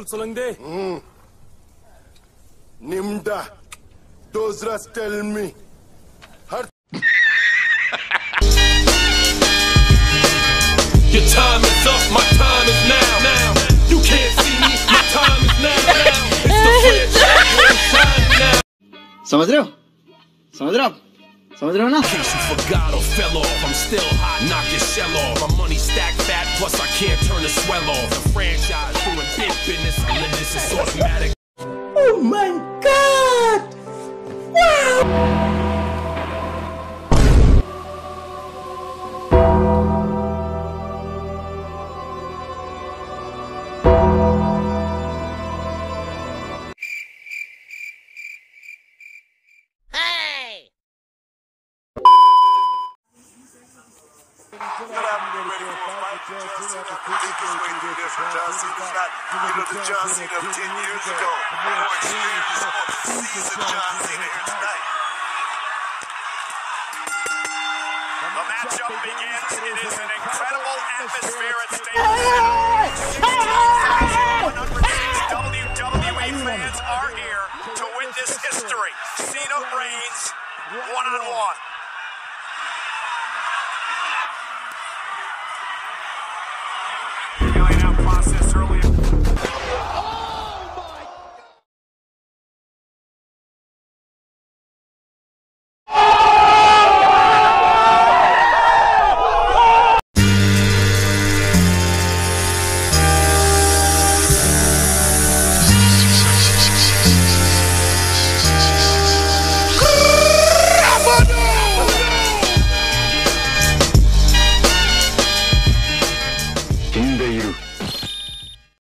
Solangde. Nimda. Those rats tell me. Your time is up, my time is now. You can't see me, my time is now. It's the franchise time now. समझ रहे हो? समझ रहे हो आप? समझ रहे हो ना? In case you forgot or fell off, I'm still hot, knock your shell off. My money stacked fat, plus I can't turn the swell off. The franchise doing big business, this is automatic. Oh my God! Wow! The John Cena of 10 years ago. More experience, more seasoned John Cena here tonight. The matchup begins. It is an incredible atmosphere at Stadium Center. 106 WWE fans are here to witness history. Cena reigns one-on-one.